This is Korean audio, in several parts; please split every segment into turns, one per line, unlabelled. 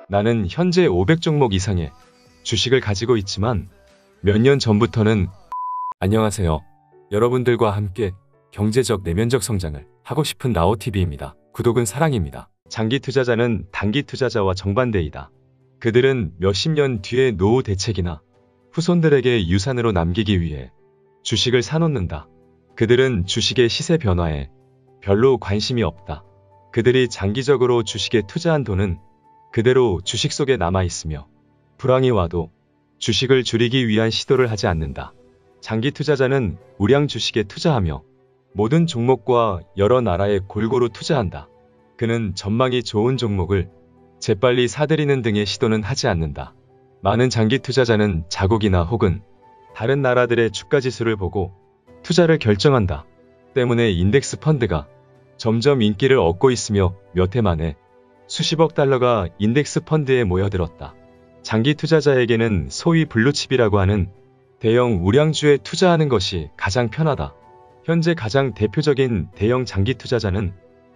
나는 현재 500종목 이상의 주식을 가지고 있지만 몇 년 전부터는 안녕하세요. 여러분들과 함께 경제적 내면적 성장을 하고 싶은 나오TV입니다. 구독은 사랑입니다. 장기 투자자는 단기 투자자와 정반대이다. 그들은 몇십 년 뒤에 노후 대책이나 후손들에게 유산으로 남기기 위해 주식을 사놓는다. 그들은 주식의 시세 변화에 별로 관심이 없다. 그들이 장기적으로 주식에 투자한 돈은 그대로 주식 속에 남아있으며 불황이 와도 주식을 줄이기 위한 시도를 하지 않는다. 장기 투자자는 우량 주식에 투자하며 모든 종목과 여러 나라에 골고루 투자한다. 그는 전망이 좋은 종목을 재빨리 사들이는 등의 시도는 하지 않는다. 많은 장기 투자자는 자국이나 혹은 다른 나라들의 주가지수를 보고 투자를 결정한다. 때문에 인덱스 펀드가 점점 인기를 얻고 있으며 몇 해 만에 수십억 달러가 인덱스 펀드에 모여들었다. 장기 투자자에게는 소위 블루칩이라고 하는 대형 우량주에 투자하는 것이 가장 편하다. 현재 가장 대표적인 대형 장기 투자자는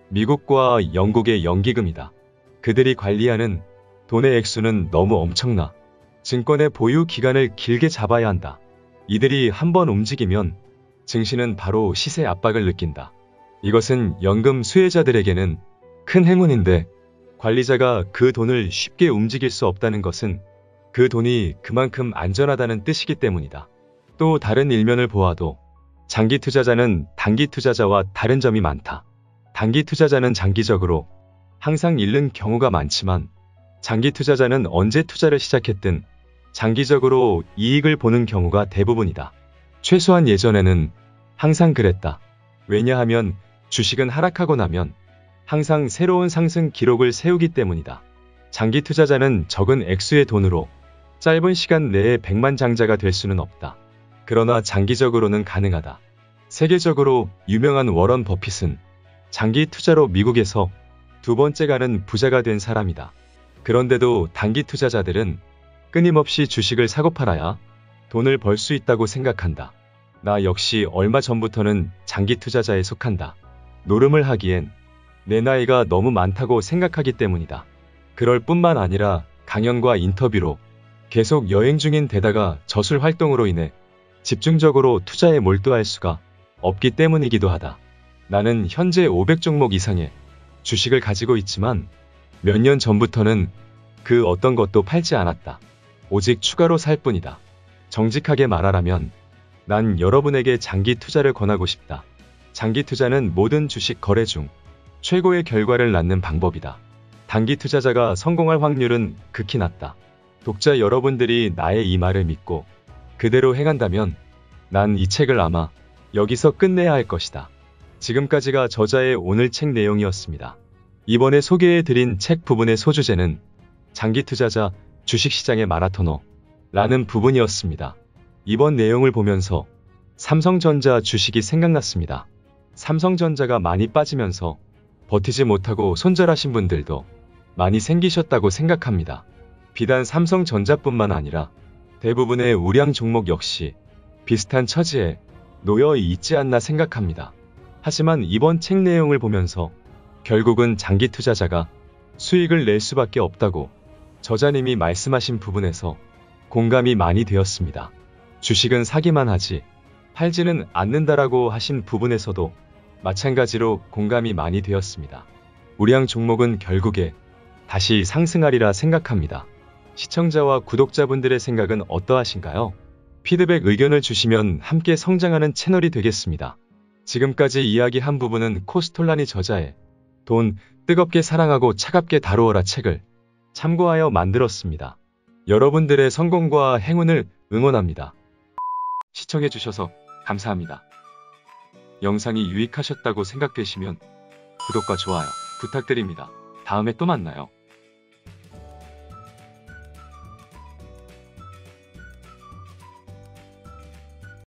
미국과 영국의 연기금이다. 그들이 관리하는 돈의 액수는 너무 엄청나. 증권의 보유 기간을 길게 잡아야 한다. 이들이 한번 움직이면 증시는 바로 시세 압박을 느낀다. 이것은 연금 수혜자들에게는 큰 행운인데 관리자가 그 돈을 쉽게 움직일 수 없다는 것은 그 돈이 그만큼 안전하다는 뜻이기 때문이다. 또 다른 일면을 보아도 장기 투자자는 단기 투자자와 다른 점이 많다. 단기 투자자는 장기적으로 항상 잃는 경우가 많지만 장기 투자자는 언제 투자를 시작했든 장기적으로 이익을 보는 경우가 대부분이다. 최소한 예전에는 항상 그랬다. 왜냐하면 주식은 하락하고 나면 항상 새로운 상승 기록을 세우기 때문이다. 장기 투자자는 적은 액수의 돈으로 짧은 시간 내에 백만장자가 될 수는 없다. 그러나 장기적으로는 가능하다. 세계적으로 유명한 워런 버핏은 장기 투자로 미국에서 두 번째 가는 부자가 된 사람이다. 그런데도 단기 투자자들은 끊임없이 주식을 사고 팔아야 돈을 벌 수 있다고 생각한다. 나 역시 얼마 전부터는 장기 투자자에 속한다. 노름을 하기엔 내 나이가 너무 많다고 생각하기 때문이다. 그럴 뿐만 아니라 강연과 인터뷰로 계속 여행 중인 데다가 저술 활동으로 인해 집중적으로 투자에 몰두할 수가 없기 때문이기도 하다. 나는 현재 500종목 이상의 주식을 가지고 있지만 몇 년 전부터는 그 어떤 것도 팔지 않았다. 오직 추가로 살 뿐이다. 정직하게 말하라면 난 여러분에게 장기 투자를 권하고 싶다. 장기 투자는 모든 주식 거래 중 최고의 결과를 낳는 방법이다. 단기 투자자가 성공할 확률은 극히 낮다. 독자 여러분들이 나의 이 말을 믿고 그대로 행한다면 난 이 책을 아마 여기서 끝내야 할 것이다. 지금까지가 저자의 오늘 책 내용이었습니다. 이번에 소개해드린 책 부분의 소주제는 장기 투자자 주식시장의 마라토너라는 부분이었습니다. 이번 내용을 보면서 삼성전자 주식이 생각났습니다. 삼성전자가 많이 빠지면서 버티지 못하고 손절하신 분들도 많이 생기셨다고 생각합니다. 비단 삼성전자뿐만 아니라 대부분의 우량 종목 역시 비슷한 처지에 놓여 있지 않나 생각합니다. 하지만 이번 책 내용을 보면서 결국은 장기 투자자가 수익을 낼 수밖에 없다고 저자님이 말씀하신 부분에서 공감이 많이 되었습니다. 주식은 사기만 하지 팔지는 않는다라고 하신 부분에서도 마찬가지로 공감이 많이 되었습니다. 우량 종목은 결국에 다시 상승하리라 생각합니다. 시청자와 구독자분들의 생각은 어떠하신가요? 피드백 의견을 주시면 함께 성장하는 채널이 되겠습니다. 지금까지 이야기한 부분은 코스톨라니 저자의 돈 뜨겁게 사랑하고 차갑게 다루어라 책을 참고하여 만들었습니다. 여러분들의 성공과 행운을 응원합니다. 시청해주셔서 감사합니다. 영상이 유익하셨다고 생각되시면 구독과 좋아요 부탁드립니다. 다음에 또 만나요.